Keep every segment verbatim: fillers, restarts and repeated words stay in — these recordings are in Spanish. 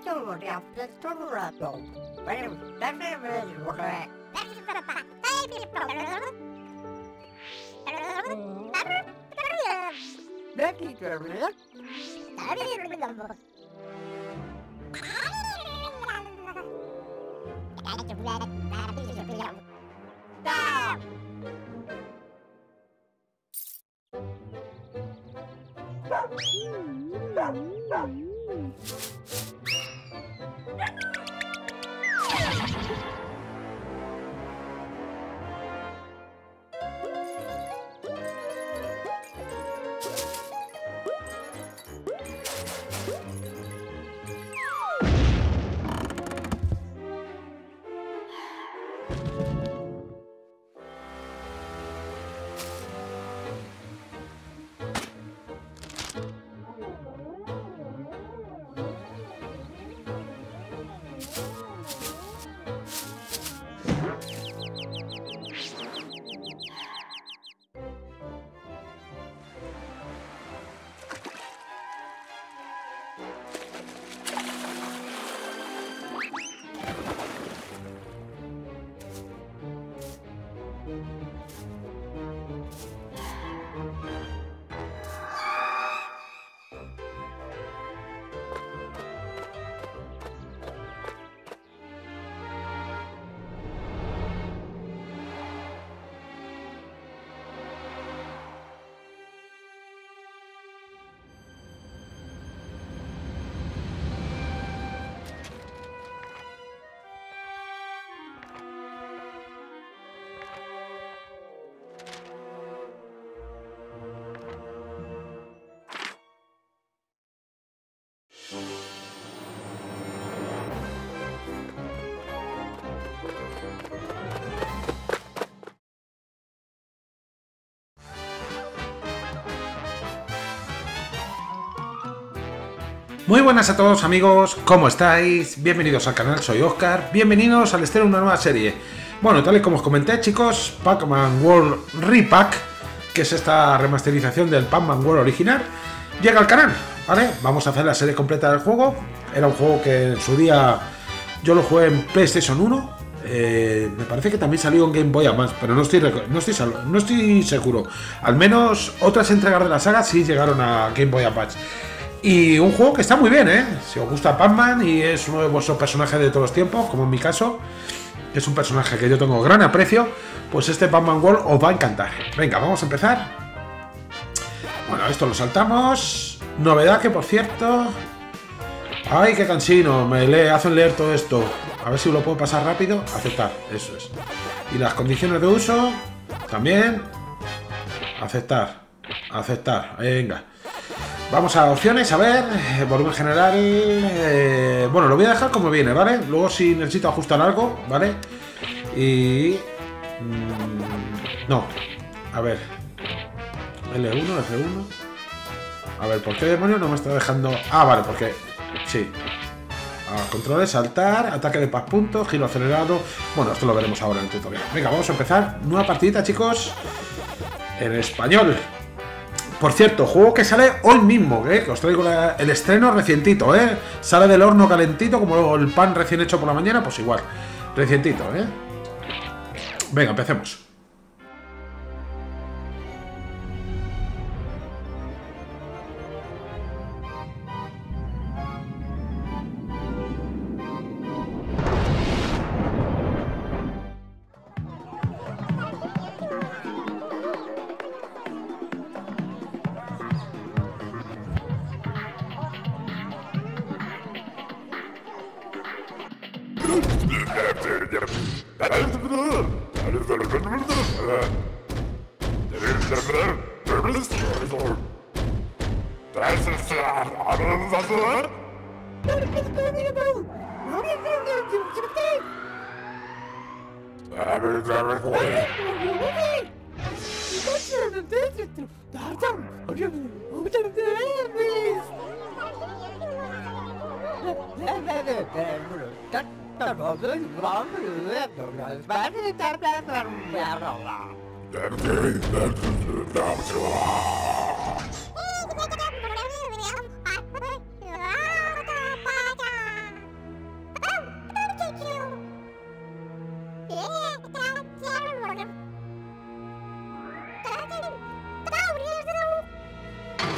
Muy buenas a todos amigos, ¿cómo estáis? Bienvenidos al canal, soy Oscar, bienvenidos al estreno de una nueva serie. Bueno, tal y como os comenté chicos, Pac-Man World Re-Pack, que es esta remasterización del Pac-Man World original, llega al canal, ¿vale? Vamos a hacer la serie completa del juego. Era un juego que en su día yo lo jugué en PlayStation uno, eh, me parece que también salió en Game Boy Advance, pero no estoy, no, estoy, no estoy seguro. Al menos otras entregas de la saga sí llegaron a Game Boy Advance. Y un juego que está muy bien, ¿eh? Si os gusta Pac-Man y es uno de vuestros personajes de todos los tiempos, como en mi caso, que es un personaje que yo tengo gran aprecio, pues este Pac-Man World os va a encantar. Venga, vamos a empezar. Bueno, esto lo saltamos. Novedad que, por cierto... ¡Ay, qué cansino! Me lee, hacen leer todo esto. A ver si lo puedo pasar rápido. Aceptar, eso es. Y las condiciones de uso, también. Aceptar. Aceptar. Venga. Vamos a opciones, a ver, volumen general, eh, bueno, lo voy a dejar como viene, ¿vale? Luego si necesito ajustar algo, ¿vale? Y... Mmm, no, a ver, L uno, F uno, a ver, ¿por qué demonios no me está dejando? Ah, vale, porque, sí, ah, controles, saltar, ataque de paz puntos, giro acelerado, bueno, esto lo veremos ahora en el tutorial. Venga, vamos a empezar, nueva partidita chicos, en español. Por cierto, juego que sale hoy mismo, ¿eh? Que os traigo la, el estreno recientito, ¿eh? Sale del horno calentito, como el pan recién hecho por la mañana, pues igual, recientito, ¿eh? Venga, empecemos.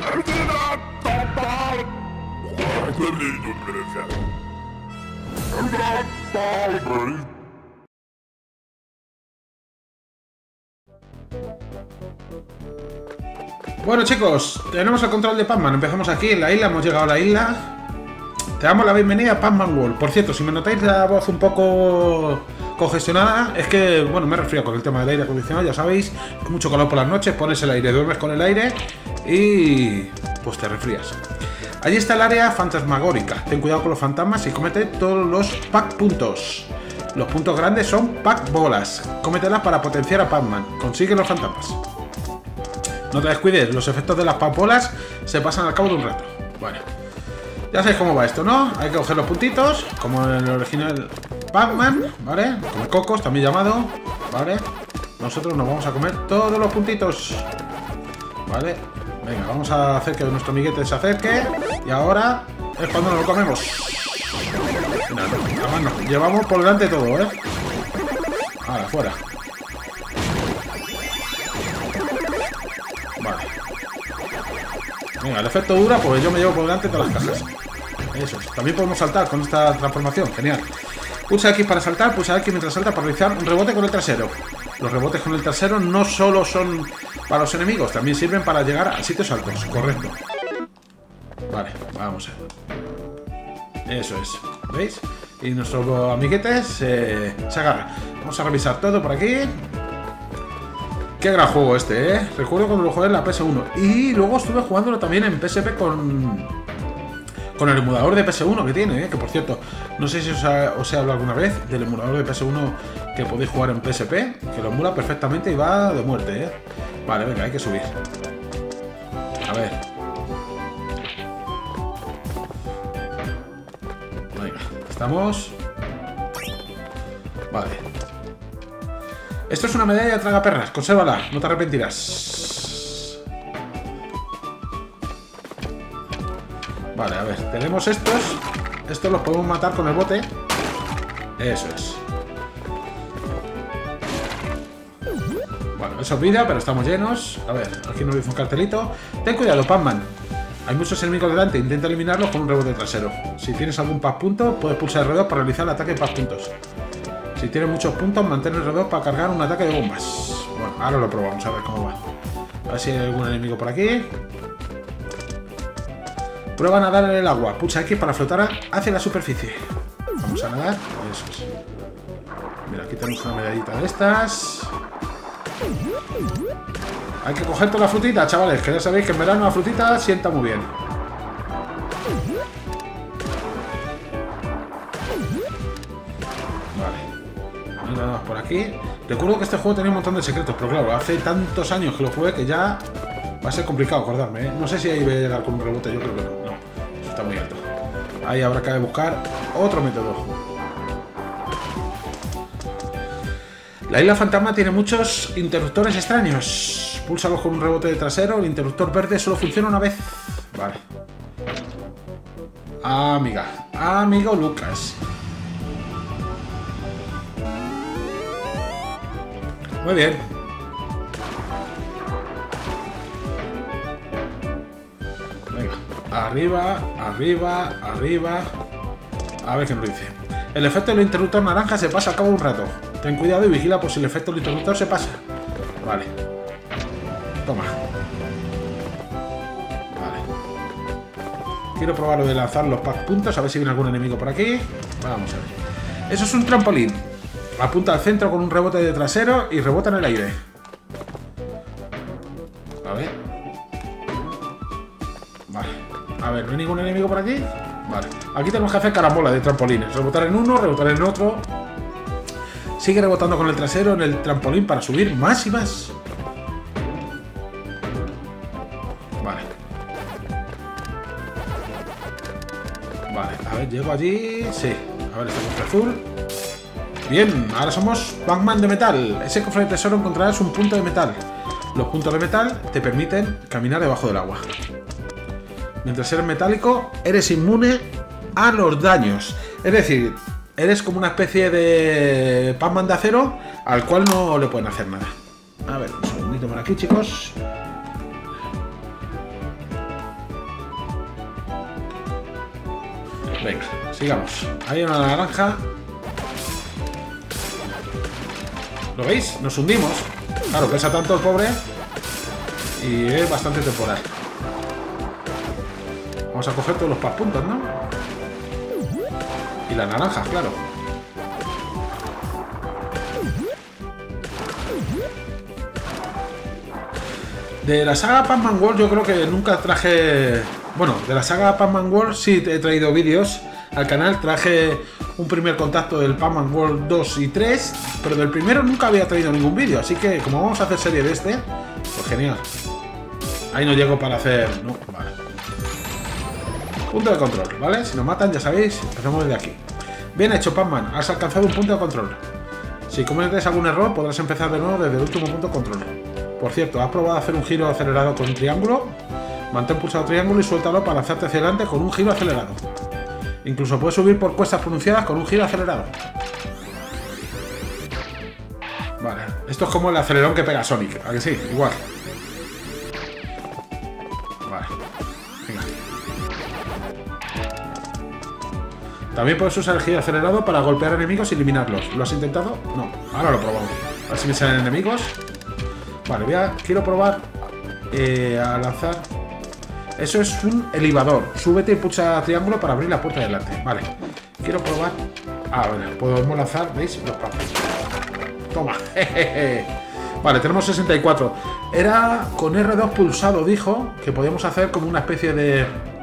Bueno, chicos, tenemos el control de Pac-Man. Empezamos aquí en la isla, hemos llegado a la isla. Te damos la bienvenida a Pac-Man World. Por cierto, si me notáis la voz un poco congestionada, es que, bueno, me he resfriado con el tema del aire acondicionado, ya sabéis, mucho calor por las noches, pones el aire, duermes con el aire y pues te resfrías. Allí está el área fantasmagórica. Ten cuidado con los fantasmas y cómete todos los Pac puntos. Los puntos grandes son Pac bolas. Cómetelas para potenciar a Pac-Man. Consigue los fantasmas. No te descuides, los efectos de las Pac bolas se pasan al cabo de un rato. Bueno, ya sabéis cómo va esto, ¿no? Hay que coger los puntitos, como en el original Pac-Man, ¿vale? Como cocos, también llamado, ¿vale? Nosotros nos vamos a comer todos los puntitos, ¿vale? Venga, vamos a hacer que nuestro amiguete se acerque. Y ahora es cuando nos lo comemos. Mira, además nos llevamos por delante todo, ¿eh? Ahora, fuera. Vale. Venga, el efecto dura, pues yo me llevo por delante todas las cajas. Eso es. También podemos saltar con esta transformación. Genial. Pulsa X para saltar, pulsa X mientras salta para realizar un rebote con el trasero. Los rebotes con el trasero no solo son para los enemigos, también sirven para llegar a sitios altos. Correcto. Vale, vamos a ver. Eso es. ¿Veis? Y nuestro amiguete se, se agarra. Vamos a revisar todo por aquí. Qué gran juego este, ¿eh? Recuerdo cuando lo jugué en la P S uno. Y luego estuve jugándolo también en P S P con... Con el emulador de P S uno que tiene, ¿eh? Que por cierto, no sé si os, ha, os he hablado alguna vez del emulador de P S uno que podéis jugar en P S P, que lo emula perfectamente y va de muerte, ¿eh? Vale, venga, hay que subir. A ver. Venga, estamos. Vale. Esto es una medalla de tragaperras, consérvala, no te arrepentirás. Vale, a ver, tenemos estos. Estos los podemos matar con el bote. Eso es. Bueno, eso es vida, pero estamos llenos. A ver, aquí nos dice un cartelito. Ten cuidado, Pac-Man. Hay muchos enemigos delante, intenta eliminarlos con un rebote trasero. Si tienes algún Pac punto, puedes pulsar el R dos para realizar el ataque de Pac puntos. Si tienes muchos puntos, mantén el R dos para cargar un ataque de bombas. Bueno, ahora lo probamos, a ver cómo va. A ver si hay algún enemigo por aquí. Prueba a nadar en el agua. Pulsa X para flotar hacia la superficie. Vamos a nadar. Eso es. Mira, aquí tenemos una medallita de estas. Hay que coger toda la frutita, chavales. Que ya sabéis que en verano la frutita sienta muy bien. Vale. No hay nada más por aquí. Recuerdo que este juego tenía un montón de secretos, pero claro, hace tantos años que lo jugué que ya... Va a ser complicado acordarme, ¿eh? No sé si ahí voy a llegar con un rebote, yo creo que no. No, eso está muy alto. Ahí habrá que buscar otro método. La isla fantasma tiene muchos interruptores extraños. Púlsalos con un rebote de trasero. El interruptor verde solo funciona una vez. Vale. Amiga. Amigo Lucas. Muy bien. Arriba, arriba, arriba. A ver qué nos dice. El efecto del interruptor naranja se pasa a cabo un rato. Ten cuidado y vigila por si el efecto del interruptor se pasa. Vale. Toma. Vale. Quiero probar lo de lanzar los Pac puntos. A ver si viene algún enemigo por aquí. Vamos a ver. Eso es un trampolín. Apunta al centro con un rebote de trasero y rebota en el aire. A ver. Vale. A ver, ¿no hay ningún enemigo por aquí? Vale. Aquí tenemos que hacer carambola de trampolines. Rebotar en uno, rebotar en otro. Sigue rebotando con el trasero en el trampolín para subir más y más. Vale. Vale, a ver, llego allí. Sí. A ver, este cofre azul. Bien, ahora somos Pac-Man de metal. Ese cofre de tesoro encontrarás un punto de metal. Los puntos de metal te permiten caminar debajo del agua. Mientras eres metálico, eres inmune a los daños. Es decir, eres como una especie de Pac-Man de acero al cual no le pueden hacer nada. A ver, un segundito por aquí, chicos. Venga, sigamos. Hay una naranja. ¿Lo veis? Nos hundimos. Claro, pesa tanto el pobre. Y es bastante temporal. Vamos a coger todos los puntos, ¿no? Y las naranjas, claro. De la saga Pac-Man World yo creo que nunca traje... Bueno, de la saga Pac-Man World sí he traído vídeos al canal. Traje un primer contacto del Pac-Man World dos y tres, pero del primero nunca había traído ningún vídeo. Así que como vamos a hacer serie de este, pues genial. Ahí no llego para hacer... No, vale. Punto de control, ¿vale? Si nos matan, ya sabéis, empezamos desde aquí. Bien hecho, Pac-Man. Has alcanzado un punto de control. Si cometes algún error, podrás empezar de nuevo desde el último punto de control. Por cierto, ¿has probado hacer un giro acelerado con un triángulo? Mantén pulsado triángulo y suéltalo para lanzarte hacia adelante con un giro acelerado. Incluso puedes subir por cuestas pronunciadas con un giro acelerado. Vale, esto es como el acelerón que pega Sonic, ¿a que sí? Igual. Vale, venga. También puedes usar el giro acelerado para golpear enemigos y eliminarlos. ¿Lo has intentado? No, ahora lo probamos. A ver si me salen enemigos. Vale, voy a, quiero probar eh, a lanzar. Eso es un elevador. Súbete y pulsa triángulo para abrir la puerta de delante. Vale, quiero probar. Ah, vale, podemos lanzar, ¿veis? Los papos. Toma, jejeje. Vale, tenemos sesenta y cuatro. Era con erre dos pulsado, dijo, que podíamos hacer como una especie de...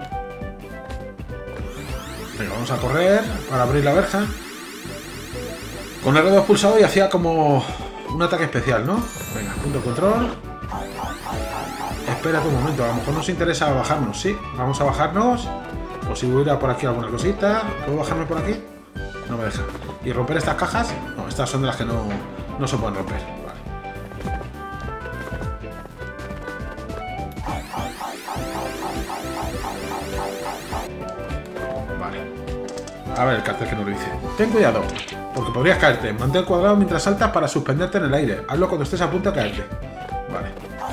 Venga, vamos a correr para abrir la verja. Con erre dos pulsado y hacía como un ataque especial, ¿no? Venga, punto de control. Espérate un momento, a lo mejor nos interesa bajarnos, ¿sí? Vamos a bajarnos. O si hubiera por aquí alguna cosita. ¿Puedo bajarme por aquí? No me deja. ¿Y romper estas cajas? No, estas son de las que no, no se pueden romper. Vale. Vale. A ver el cartel que nos lo dice. Ten cuidado, porque podrías caerte. Mantén el cuadrado mientras saltas para suspenderte en el aire. Hazlo cuando estés a punto de caerte. Vale.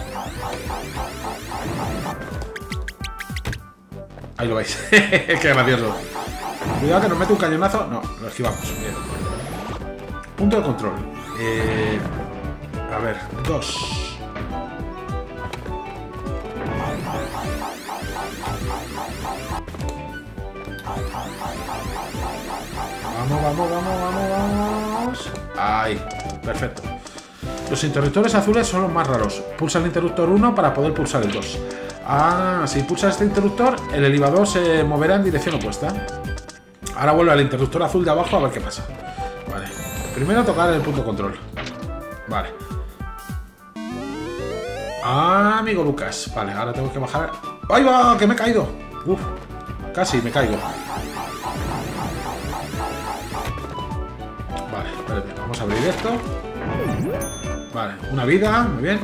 Ahí lo veis. Qué gracioso. Cuidado que nos mete un cañonazo. No, lo esquivamos. Bien. Punto de control. Eh, a ver, dos. Vamos, vamos, vamos, vamos, vamos. Ahí, perfecto. Los interruptores azules son los más raros. Pulsa el interruptor uno para poder pulsar el dos. Ah, si pulsas este interruptor, el elevador se moverá en dirección opuesta. Ahora vuelve al interruptor azul de abajo a ver qué pasa. Vale. Primero tocar el punto control. Vale. Ah, amigo Lucas. Vale, ahora tengo que bajar. ¡Ahí va! ¡Que me he caído! Uf, casi me caigo. Vale, espérate. Vamos a abrir esto. Vale, una vida. Muy bien.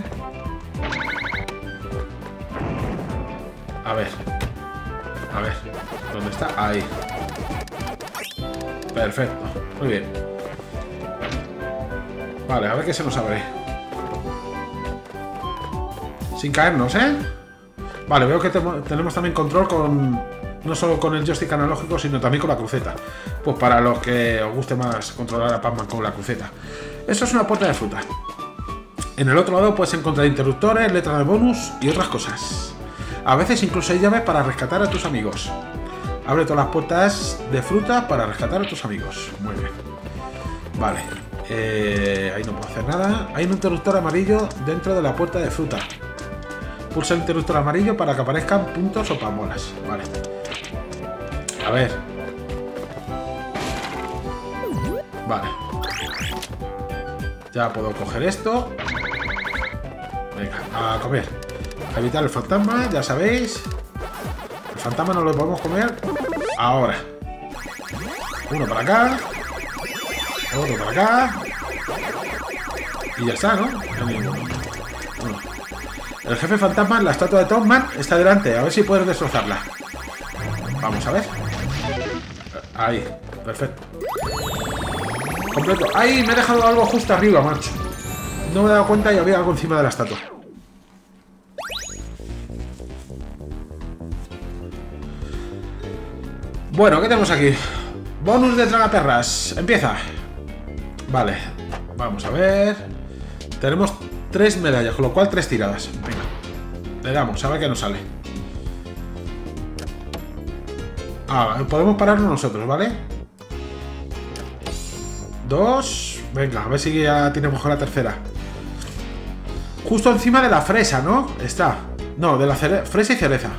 A ver. A ver. ¿Dónde está? Ahí. Perfecto. Muy bien. Vale, a ver qué se nos abre. Sin caernos, ¿eh? Vale, veo que te tenemos también control con... No solo con el joystick analógico, sino también con la cruceta. Pues para los que os guste más controlar a Pac-Man con la cruceta. Eso es una puerta de fruta. En el otro lado puedes encontrar interruptores, letras de bonus y otras cosas. A veces incluso hay llaves para rescatar a tus amigos. Abre todas las puertas de fruta para rescatar a tus amigos. Muy bien. Vale. Eh, ahí no puedo hacer nada. Hay un interruptor amarillo dentro de la puerta de fruta. Pulsa el interruptor amarillo para que aparezcan puntos o pamolas. Vale. A ver. Vale. Ya puedo coger esto. Venga, a comer. A evitar el fantasma, ya sabéis. El fantasma no lo podemos comer ahora. Uno para acá. Otro para acá. Y ya está, ¿no? Uno. El jefe fantasma, la estatua de Toadman, está delante. A ver si puedes destrozarla. Vamos a ver. Ahí, perfecto. Completo. ¡Ay! Me he dejado algo justo arriba, macho. No me he dado cuenta y había algo encima de la estatua. Bueno, ¿qué tenemos aquí? Bonus de tragaperras. Empieza. Vale, vamos a ver. Tenemos tres medallas, con lo cual tres tiradas. Venga, le damos, a ver qué nos sale. Ah, podemos pararnos nosotros, ¿vale? Dos. Venga, a ver si ya tenemos con la tercera. Justo encima de la fresa, ¿no? Está. No, de la fresa y cereza.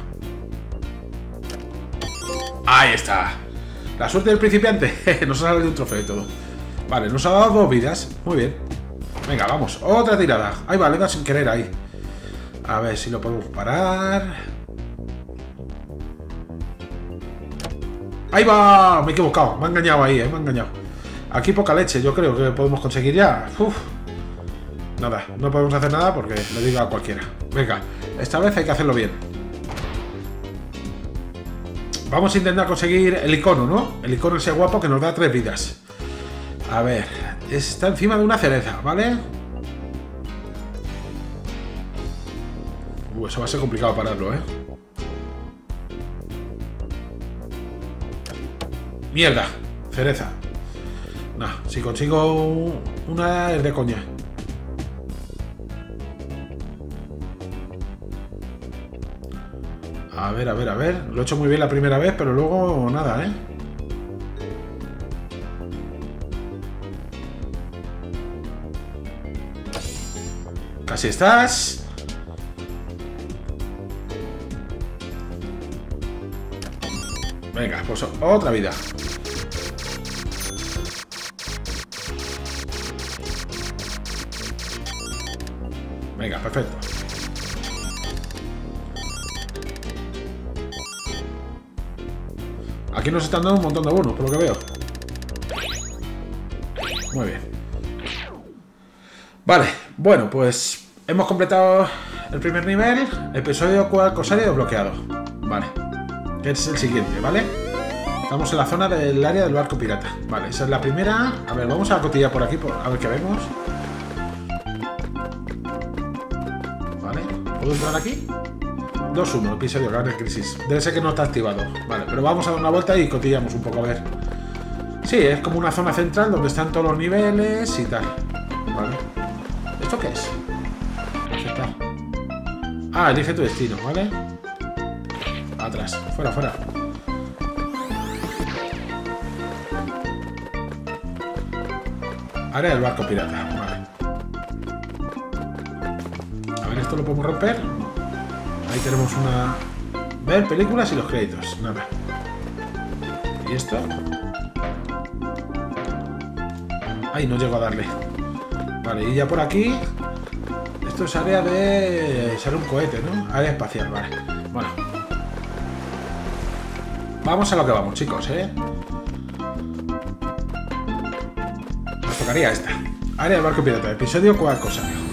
Ahí está. La suerte del principiante. Nos ha salido un trofeo y todo. Vale, nos ha dado dos vidas. Muy bien. Venga, vamos. Otra tirada. Ahí va, le da sin querer ahí. A ver si lo podemos parar. Ahí va. Me he equivocado. Me ha engañado ahí, eh. Me ha engañado. Aquí poca leche. Yo creo que podemos conseguir ya. Uf. Nada, no podemos hacer nada porque le digo a cualquiera. Venga, esta vez hay que hacerlo bien. Vamos a intentar conseguir el icono, ¿no? El icono ese guapo que nos da tres vidas. A ver, está encima de una cereza, ¿vale? Uh, eso va a ser complicado pararlo, ¿eh? Mierda, cereza. Nah, si consigo una es de coña. A ver, a ver, a ver. Lo he hecho muy bien la primera vez, pero luego nada, ¿eh? Casi estás. Venga, pues otra vida. Venga, perfecto. Aquí nos están dando un montón de bonos, por lo que veo. Muy bien. Vale, bueno, pues hemos completado el primer nivel. Episodio cual cosario desbloqueado. Vale. Que es el siguiente, ¿vale? Estamos en la zona del área del barco pirata. Vale, esa es la primera. A ver, vamos a la cotilla por aquí, por, a ver qué vemos. Vale, ¿puedo entrar aquí? dos uno, episodio Gran Crisis. Debe ser que no está activado. Vale, pero vamos a dar una vuelta y cotillamos un poco, a ver. Sí, es como una zona central donde están todos los niveles y tal. Vale. ¿Esto qué es? Aceptar. Ah, elige tu destino, ¿vale? Atrás, fuera, fuera. Área del barco pirata, vale. A ver, ¿esto lo podemos romper? Ahí tenemos una... Ver películas y los créditos, nada. ¿Y esto? Ay, no llego a darle. Vale, y ya por aquí... Esto es área de... Será un cohete, ¿no? Área espacial, vale. Bueno. Vamos a lo que vamos, chicos, ¿eh? Nos tocaría esta. Área del barco pirata, episodio cual cosario.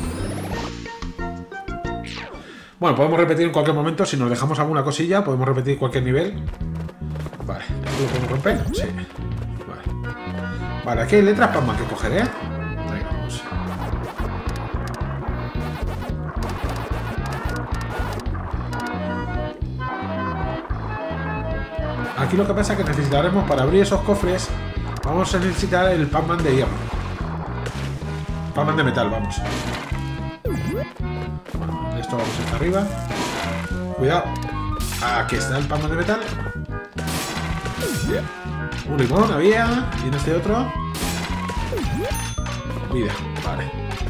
Bueno, podemos repetir en cualquier momento. Si nos dejamos alguna cosilla, podemos repetir cualquier nivel. Vale, ¿esto lo podemos romper? Sí. Vale. Vale, aquí hay letras Pac-Man que coger, ¿eh? Venga, vamos. Aquí lo que pasa es que necesitaremos, para abrir esos cofres, vamos a necesitar el Pac-Man de hierro. Pac-Man de metal, vamos. Bueno, esto vamos hasta arriba. Cuidado. Aquí está el Pac-Man de metal. Un limón había. Y en este otro. Vida, vale.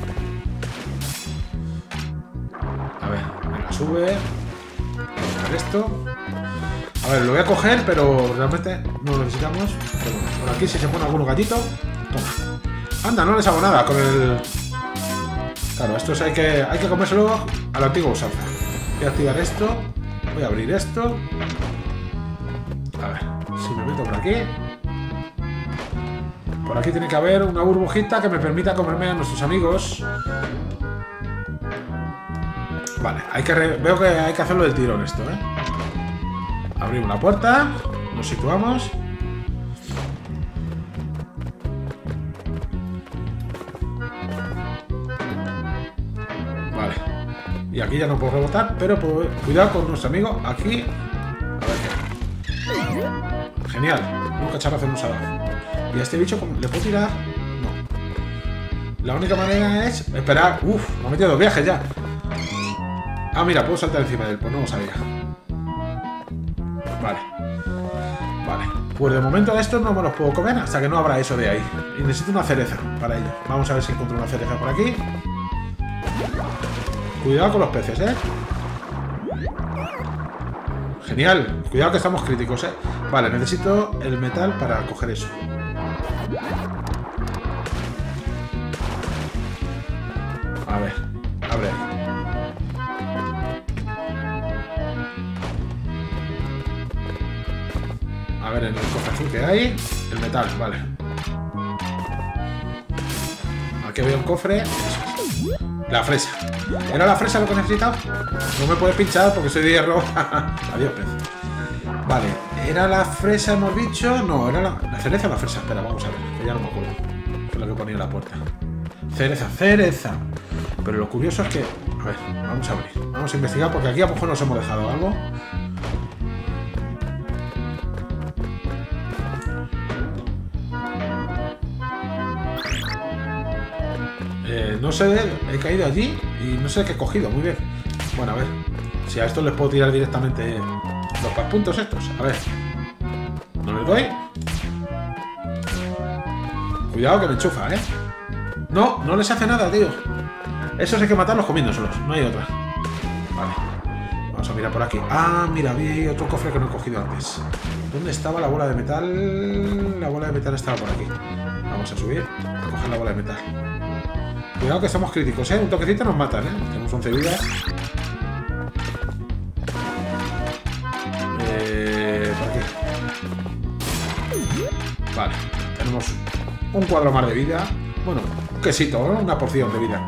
A ver, venga, sube. Vamos a ver esto. A ver, lo voy a coger, pero realmente no lo necesitamos. Pero bueno, por aquí si se pone alguno gallito. Toma. Anda, no les hago nada con el... Claro, esto es, hay que, hay que comérselo a la antigua usanza. Voy a activar esto. Voy a abrir esto. A ver, si me meto por aquí. Por aquí tiene que haber una burbujita que me permita comerme a nuestros amigos. Vale, hay que re... veo que hay que hacerlo del tirón esto, ¿eh? Abrimos la puerta. Nos situamos. Vale. Y aquí ya no puedo rebotar, pero puedo... cuidado con nuestro amigo aquí. A ver qué. Genial. Un cacharrazo nos ha dado. ¿Y a este bicho le puedo tirar? No. La única manera es esperar. Uf, me ha metido dos viajes ya. Ah, mira, puedo saltar encima de él. Pues no lo sabía. Vale. Vale. Pues de momento de estos no me los puedo comer hasta que no abra eso de ahí. Y necesito una cereza para ello. Vamos a ver si encuentro una cereza por aquí. Cuidado con los peces, ¿eh? Genial. Cuidado que estamos críticos, ¿eh? Vale, necesito el metal para coger eso. A ver. Abre ahí. A ver, en el cofre azul que hay, el metal, vale. Aquí había un cofre. La fresa. ¿Era la fresa lo que necesitaba? No me puedes pinchar porque soy de hierro. Adiós, pez. Vale, ¿era la fresa, hemos dicho? No, era la, la cereza o la fresa. Espera, vamos a ver, que ya no me acuerdo. ¿Qué es lo que ponía en la puerta? Cereza, cereza. Pero lo curioso es que... A ver, vamos a abrir. Vamos a investigar porque aquí a lo mejor nos hemos dejado algo. Eh, no sé, he caído allí y no sé qué he cogido, muy bien. Bueno, a ver, si a estos les puedo tirar directamente los paspuntos estos. A ver, no les doy. Cuidado que me enchufa, ¿eh? No, no les hace nada, tío. Esos hay que matarlos comiéndoselos, no hay otra. Vale, vamos a mirar por aquí. Ah, mira, había otro cofre que no he cogido antes. ¿Dónde estaba la bola de metal? La bola de metal estaba por aquí. Vamos a subir a coger la bola de metal. Cuidado que somos críticos, ¿eh? Un toquecito nos matan, ¿eh? Tenemos once vidas. Eh, ¿Por aquí? Vale. Tenemos un cuadro más de vida. Bueno, un quesito, ¿no? Una porción de vida.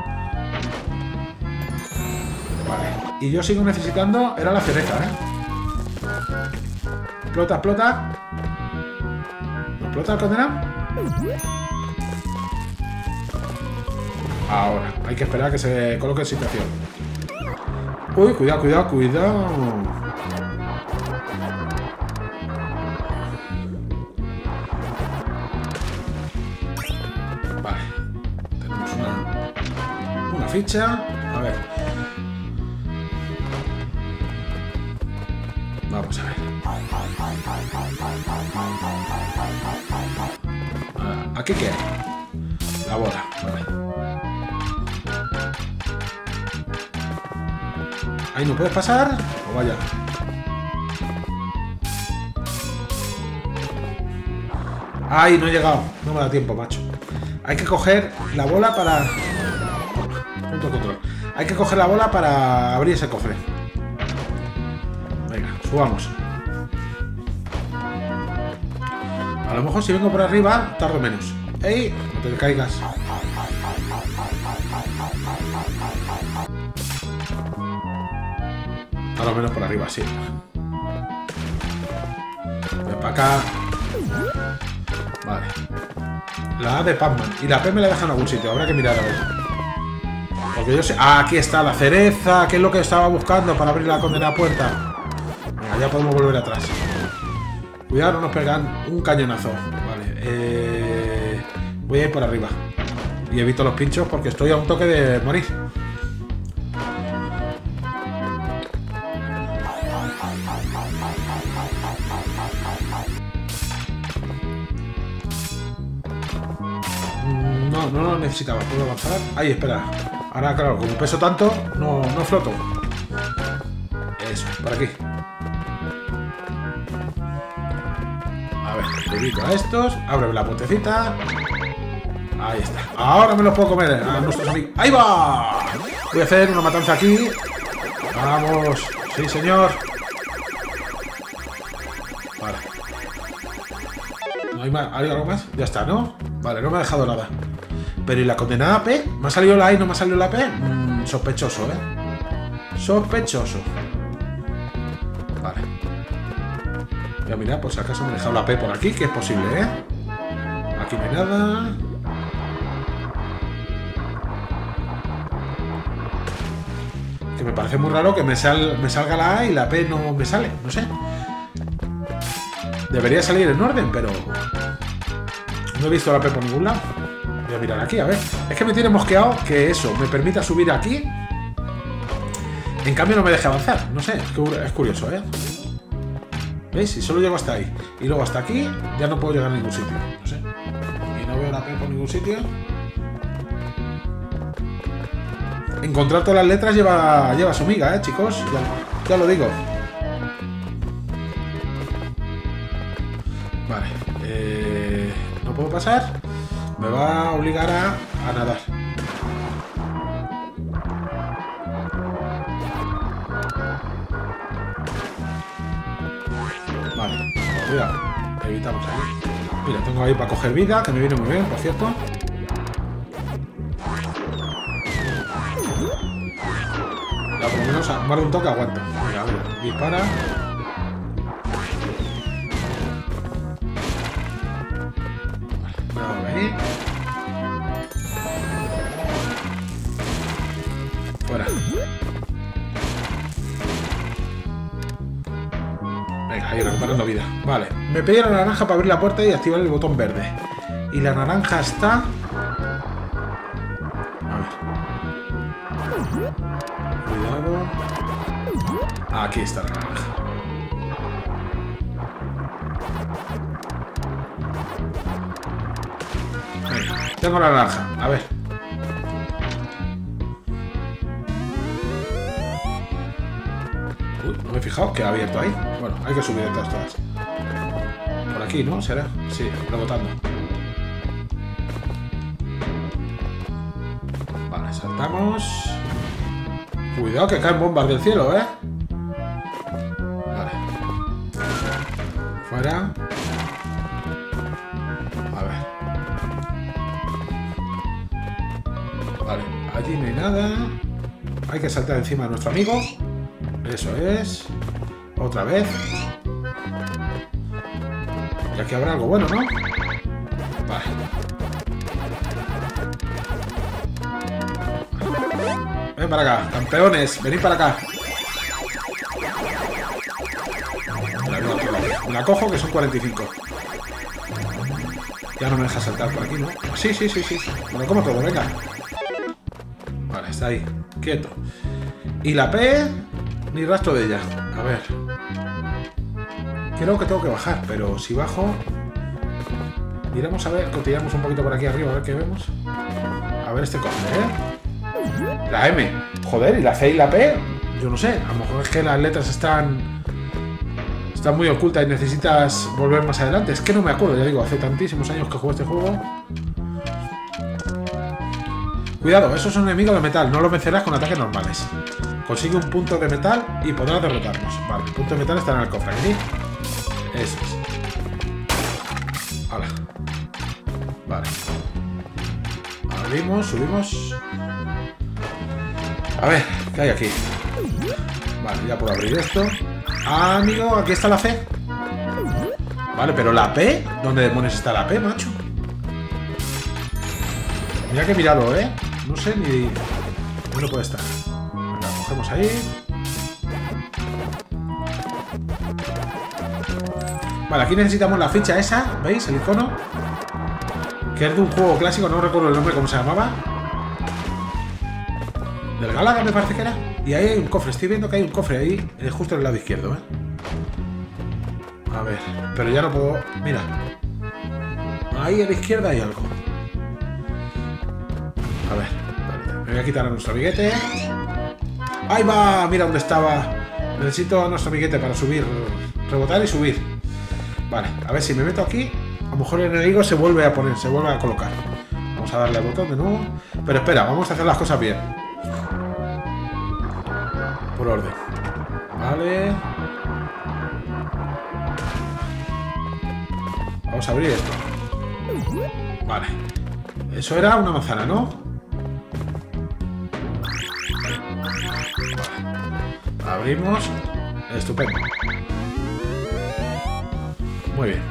Vale. Y yo sigo necesitando... Era la cereza, ¿eh? Explota, explota. ¿No explota el condenado? Ahora, hay que esperar a que se coloque en situación. Uy, cuidado, cuidado, cuidado. Vale. Tenemos una, una ficha. A ver. Vamos a ver. ¿Aquí qué hay? La bola, vale. Ahí no puedes pasar, o vaya. Ay, no he llegado. No me da tiempo, macho. Hay que coger la bola para... Punto control. Hay que coger la bola para abrir ese cofre. Venga, subamos. A lo mejor si vengo por arriba, tardo menos. ¡Ey! No te caigas. A lo menos por arriba, sí. Ven para acá. Vale. La A de Pac-Man. Y la P me la dejan en algún sitio. Habrá que mirar a ver. Porque yo sé... Ah, aquí está la cereza. Que es lo que estaba buscando para abrir la condenada puerta. Venga, ya podemos volver atrás. Cuidado, no nos pegan un cañonazo. Vale. Eh... Voy a ir por arriba. Y evito los pinchos porque estoy a un toque de morir. No, no lo necesitaba. ¿Puedo avanzar? Ahí, espera. Ahora, claro, como peso tanto, no, no floto. Eso, por aquí. A ver, evito a estos. Abre la puertecita. Ahí está. Ahora me los puedo comer a nuestros amigos. ¡Ahí va! Voy a hacer una matanza aquí. Vamos. Sí, señor. Vale. ¿No hay más? ¿Hay algo más? Ya está, ¿no? Vale, no me ha dejado nada. Pero ¿y la condenada P? ¿Me ha salido la A y no me ha salido la P? Mm, sospechoso, ¿eh? Sospechoso. Vale. Voy a mirar por si acaso me he dejado la P por aquí, que es posible, ¿eh? Aquí no hay nada. Que me parece muy raro que me, sal, me salga la A y la P no me sale, no sé. Debería salir en orden, pero no he visto la P por ningún lado. Voy a mirar aquí, a ver. Es que me tiene mosqueado que eso me permita subir aquí. En cambio no me deja avanzar. No sé, es curioso, ¿eh? ¿Veis? Si solo llego hasta ahí y luego hasta aquí, ya no puedo llegar a ningún sitio. No sé. Y no veo la P por ningún sitio. Encontrar todas las letras lleva, lleva su miga, ¿eh, chicos? Ya, ya lo digo. Vale. Eh, no puedo pasar. Me va a obligar a, a nadar. Vale. Cuidado. Evitamos ahí. Mira, tengo ahí para coger vida, que me viene muy bien, por cierto. Ya, por lo menos a más de un toque aguanto. Venga, a ver, dispara. Vale, ahí. Fuera. Venga, ahí recuperando vida. Vale, me pedí la naranja para abrir la puerta y activar el botón verde. Y la naranja está... Cuidado. Aquí está la naranja. Venga, tengo la naranja. A ver. Uy, no me he fijado que ha abierto ahí. Bueno, hay que subir de todas todas. Por aquí, ¿no? ¿Será? Sí, rebotando. Vale, saltamos. Cuidado que caen bombas del cielo, ¿eh? Vale. Fuera. A ver. Vale, allí no hay nada. Hay que saltar encima de nuestro amigo. Eso es. Otra vez. Y aquí habrá algo bueno, ¿no? Vale. Ven para acá, campeones, venid para acá. Me la cojo, que son cuarenta y cinco. Ya no me deja saltar por aquí, ¿no? Sí, sí, sí, sí. Me lo como todo, venga. Vale, está ahí, quieto. Y la P, ni rastro de ella. A ver. Creo que tengo que bajar, pero si bajo... Iremos a ver, cotillamos un poquito por aquí arriba, a ver qué vemos. A ver este cofre, ¿eh? La M. Joder, ¿y la C y la P? Yo no sé, a lo mejor es que las letras están... Están muy ocultas y necesitas volver más adelante. Es que no me acuerdo, ya digo, hace tantísimos años que juego este juego. Cuidado, esos son enemigos de metal, no los vencerás con ataques normales. Consigue un punto de metal y podrás derrotarlos. Vale, el punto de metal está en el cofre, ¿sí? Eso es. Hala. Vale. Abrimos, subimos. A ver, ¿qué hay aquí? Vale, ya puedo abrir esto. Ah, amigo, aquí está la C. Vale, pero la P, ¿dónde demonios está la P, macho? Mira que he mirado, ¿eh? No sé ni... ¿Dónde puede estar? Venga, cogemos ahí. Vale, aquí necesitamos la ficha esa, ¿veis? El icono. Que es de un juego clásico, no recuerdo el nombre, cómo se llamaba. Del Galaga me parece que era. Y ahí hay un cofre, estoy viendo que hay un cofre ahí, eh, justo en el lado izquierdo, ¿eh? A ver, pero ya no puedo... Mira. Ahí a la izquierda hay algo. A ver, vale. Me voy a quitar a nuestro amiguete. ¡Ahí va! Mira dónde estaba. Necesito a nuestro amiguete para subir. Rebotar y subir. Vale, a ver si me meto aquí. A lo mejor el enemigo se vuelve a poner, se vuelve a colocar. Vamos a darle al botón de nuevo. Pero espera, vamos a hacer las cosas bien. Por orden. Vale. Vamos a abrir esto. Vale. Eso era una manzana, ¿no? Vale. Abrimos. Estupendo. Muy bien.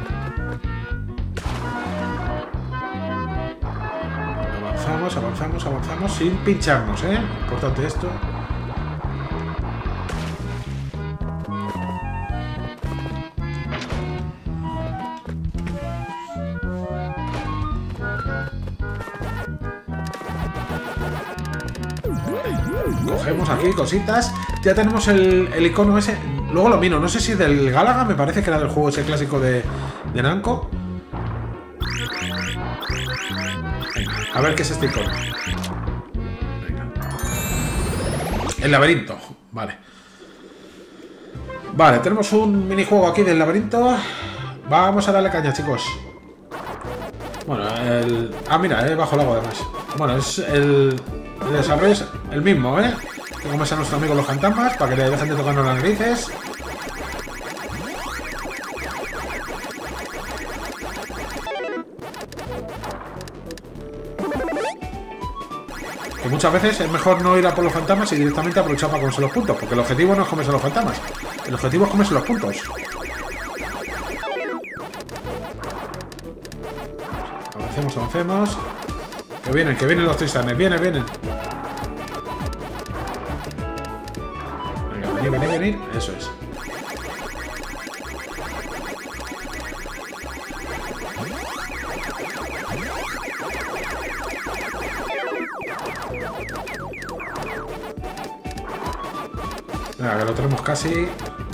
Avanzamos, avanzamos, avanzamos sin pincharnos, ¿eh? Importante esto. Cogemos aquí cositas. Ya tenemos el, el icono ese. Luego lo miro. No sé si es del Galaga. Me parece que era del juego ese clásico de, de Namco. Venga, a ver qué es este icono. Venga. El laberinto. Vale. Vale, tenemos un minijuego aquí del laberinto. Vamos a darle caña, chicos. Bueno, el... Ah, mira, eh, bajo el agua además. Bueno, es el... El desarrollo es el mismo, ¿eh? Que comes a nuestros amigos los fantasmas para que le dejen de tocarnos las narices. Que muchas veces es mejor no ir a por los fantasmas y directamente aprovechar para comerse los puntos. Porque el objetivo no es comerse los fantasmas. El objetivo es comerse los puntos. Avancemos, avancemos. Que vienen, que vienen los tristanes. Vienen, vienen. Venga, venid, venid, venid. Eso es. Venga, que lo tenemos casi.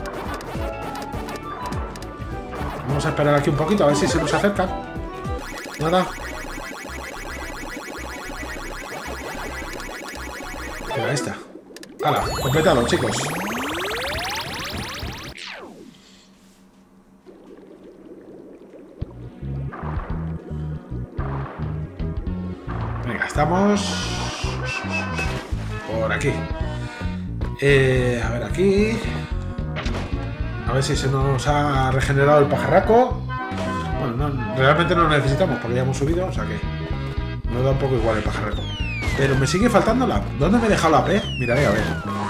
Vamos a esperar aquí un poquito a ver si se nos acercan. Nada. Venga, esta. ¡Hala! Completado, chicos. Venga, estamos por aquí. Eh, a ver aquí. A ver si se nos ha regenerado el pajarraco. Bueno, no, realmente no lo necesitamos porque ya hemos subido, o sea que nos da un poco igual el pajarraco. Pero me sigue faltando la... ¿Dónde me he dejado la P? Miraré a ver.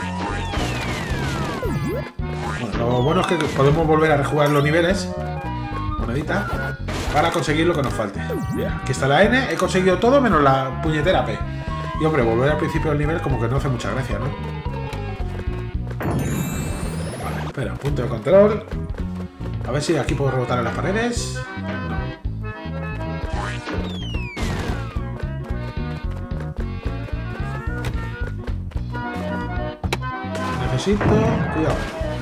Bueno, lo bueno es que podemos volver a rejugar los niveles. Monedita. Para conseguir lo que nos falte. Mira, aquí está la N. He conseguido todo menos la puñetera P. Y hombre, volver al principio del nivel como que no hace mucha gracia, ¿no? Vale, espera, punto de control. A ver si aquí puedo rebotar en las paredes. No. Necesito... Cuidado.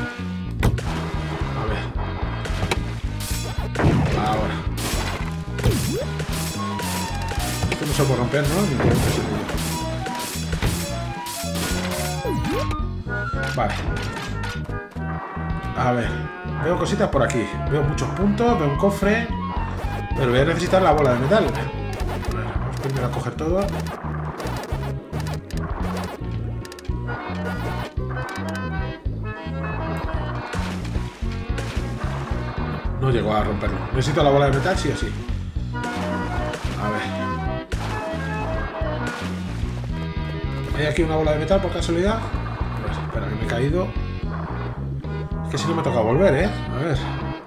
A ver. Ahora. Esto no se puede romper, ¿no? Ni que vale. A ver. Veo cositas por aquí. Veo muchos puntos, veo un cofre. Pero voy a necesitar la bola de metal. A ver, vamos primero a coger todo. No, no llego a romperlo. Necesito la bola de metal sí o sí. A ver. ¿Hay aquí una bola de metal por casualidad? A ver, espera, que me he caído. Es que si no me toca volver, ¿eh? A ver.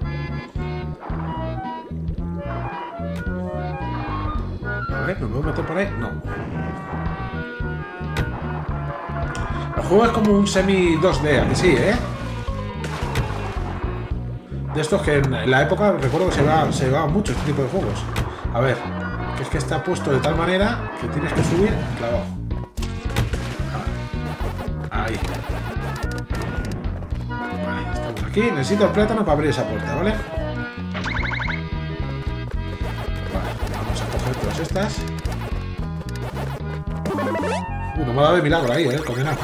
A ver, ¿me puedo meter por ahí? No. El juego es como un semi dos D, ¿a que sí, eh? De estos que en la época recuerdo que se llevaban se llevaba mucho este tipo de juegos. A ver, que es que está puesto de tal manera que tienes que subir clavado. Ahí. Vale, estamos aquí. Necesito el plátano para abrir esa puerta, ¿vale? Vale, vamos a coger todas estas. Uh, no me ha dado de milagro ahí, ¿eh? El condenado.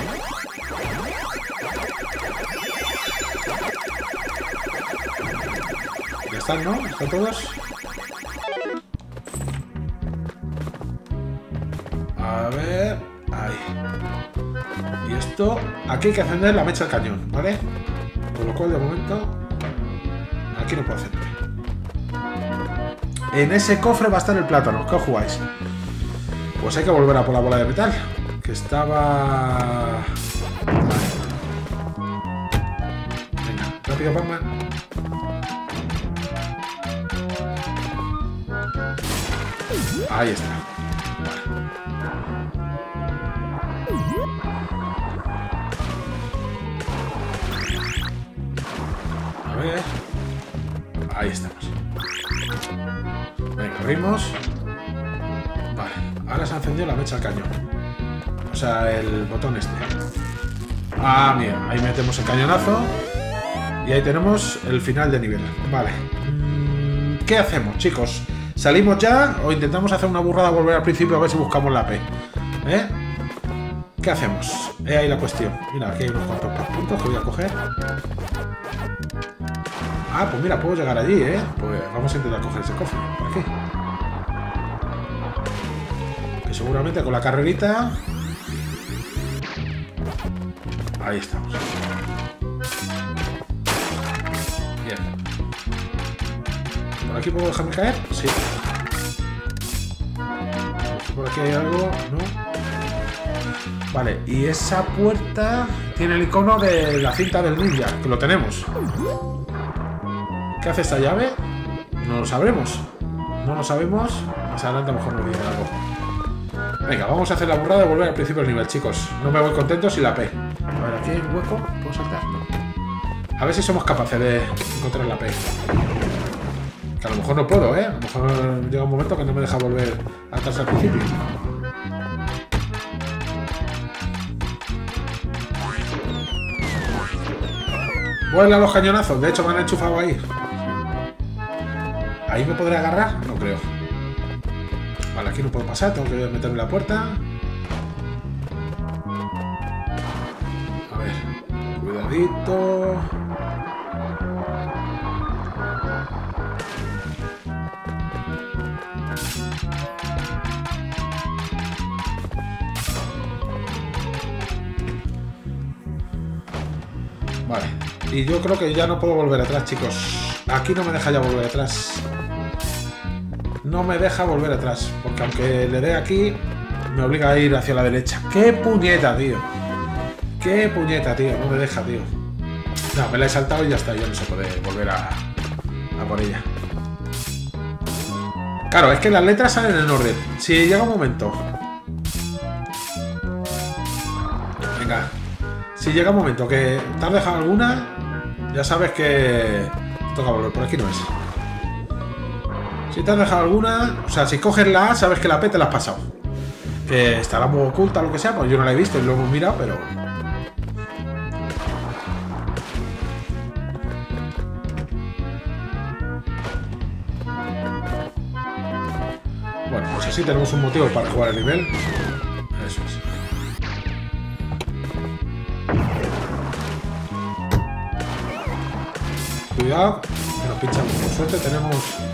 Ya están, ¿no? ¿Están todos? A ver... Ahí. Y esto... Aquí hay que encender la mecha del cañón, ¿vale? Con lo cual, de momento... Aquí no puedo hacer nada. En ese cofre va a estar el plátano. ¿Qué os jugáis? Pues hay que volver a por la bola de metal. Que estaba... Vale. Venga, rápido, Batman. Ahí está. A ver. Ahí estamos. Venga, abrimos. Vale, ahora se ha encendido la mecha al cañón. O sea, el botón este. Ah, mira, ahí metemos el cañonazo. Y ahí tenemos el final de nivel. Vale. ¿Qué hacemos, chicos? ¿Salimos ya o intentamos hacer una burrada, volver al principio a ver si buscamos la P? ¿Eh? ¿Qué hacemos? He ahí la cuestión. Mira, aquí hay unos cuantos puntos que voy a coger. Ah, pues mira, puedo llegar allí, ¿eh? Pues vamos a intentar coger ese cofre. Por aquí. Que seguramente con la carrerita... Ahí estamos. Bien. ¿Por aquí puedo dejarme caer? Sí. Por aquí hay algo, ¿no? Vale, y esa puerta tiene el icono de la cinta del ninja, que lo tenemos. ¿Qué hace esta llave? No lo sabremos. No lo sabemos. Más adelante a lo mejor nos dice algo. Venga, vamos a hacer la burrada de volver al principio del nivel, chicos. No me voy contento sin la P. A ver, aquí hay un hueco. ¿Puedo saltar? No. A ver si somos capaces de encontrar la P. Que a lo mejor no puedo, ¿eh? A lo mejor llega un momento que no me deja volver atrás al principio. Vuelan los cañonazos. De hecho, me han enchufado ahí. ¿Ahí me podré agarrar? No creo. Vale, aquí no puedo pasar. Tengo que meterme en la puerta. A ver. Cuidadito. Vale. Y yo creo que ya no puedo volver atrás, chicos. Aquí no me deja ya volver atrás. No me deja volver atrás. Porque aunque le dé aquí, me obliga a ir hacia la derecha. ¡Qué puñeta, tío! ¡Qué puñeta, tío! No me deja, tío. No, me la he saltado y ya está. Ya no se puede volver a, a por ella. Claro, es que las letras salen en orden. Si llega un momento... Venga. Si llega un momento que te has dejado alguna, ya sabes que toca volver. Por aquí no es. Si te has dejado alguna, o sea, si coges la A, sabes que la P te la has pasado. Que estará muy oculta, lo que sea, pues yo no la he visto y lo hemos mirado, pero... Bueno, pues así tenemos un motivo para jugar el nivel. Eso es. Cuidado, que nos pinchan. Por suerte tenemos...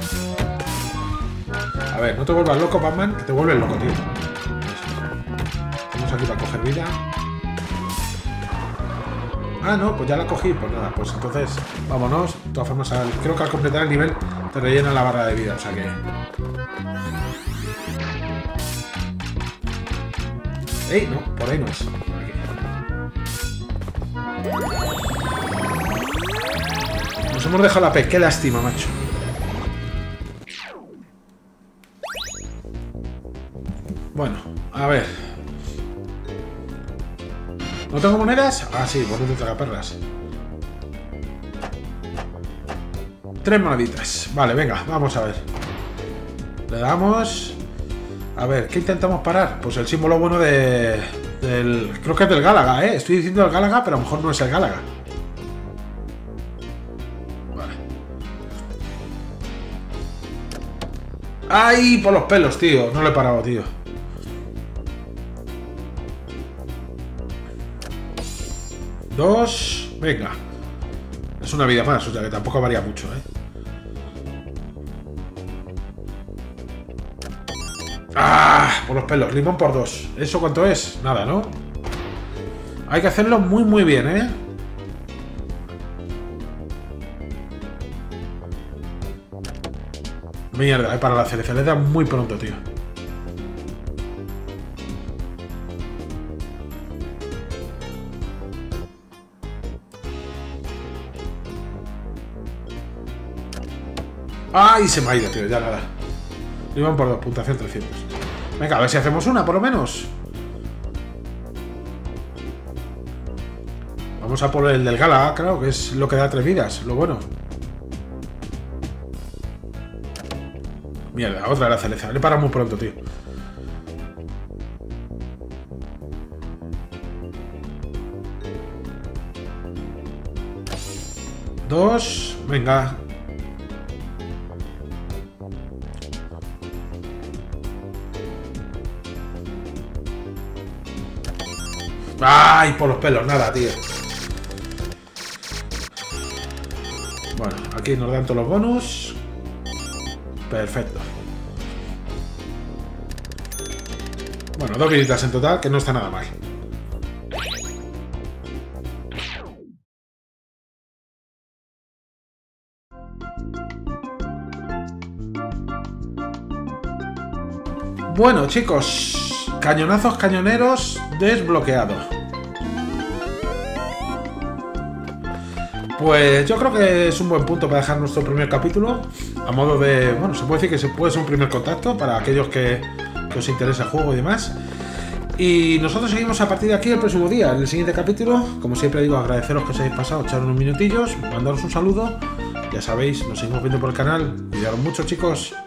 A ver, no te vuelvas loco, Batman, que te vuelves loco, tío. Estamos aquí para coger vida. Ah, no, pues ya la cogí. Pues nada, pues entonces vámonos. De todas formas, al... creo que al completar el nivel te rellena la barra de vida, o sea que... ¡Ey! No, por ahí no es. Por aquí. Nos hemos dejado la P, qué lástima, macho. Bueno, a ver. ¿No tengo monedas? Ah, sí, pues no te traiga perlas. Tres moneditas. Vale, venga, vamos a ver. Le damos... A ver, ¿qué intentamos parar? Pues el símbolo bueno de... Del... Creo que es del Gálaga, ¿eh? Estoy diciendo el Gálaga, pero a lo mejor no es el Gálaga. ¡Ay! Por los pelos, tío. No lo he parado, tío. Dos... Venga. Es una vida más, o sea que tampoco varía mucho, ¿eh? ¡Ah! Por los pelos. Limón por dos. ¿Eso cuánto es? Nada, ¿no? Hay que hacerlo muy, muy bien, ¿eh? Mierda, ¿eh? Para la cereza. Le da muy pronto, tío. ¡Ay! Se me ha ido, tío. Ya nada. Limón por dos. Puntuación trescientos. Venga, a ver si hacemos una, por lo menos. Vamos a por el del Gala, claro, que es lo que da tres vidas. Lo bueno. Mierda, otra de la cereza. Le para muy pronto, tío. dos, venga. ¡Ay! Por los pelos, nada, tío. Bueno, aquí nos dan todos los bonus. Perfecto. Bueno, dos viditas en total, que no está nada mal. Bueno, chicos, cañonazos cañoneros desbloqueados. Pues yo creo que es un buen punto para dejar nuestro primer capítulo. A modo de... Bueno, se puede decir que se puede ser un primer contacto para aquellos que, que os interesa el juego y demás. Y nosotros seguimos a partir de aquí el próximo día, en el siguiente capítulo. Como siempre digo, agradeceros que os hayáis pasado, echar unos minutillos, mandaros un saludo. Ya sabéis, nos seguimos viendo por el canal. Cuidaros mucho, chicos.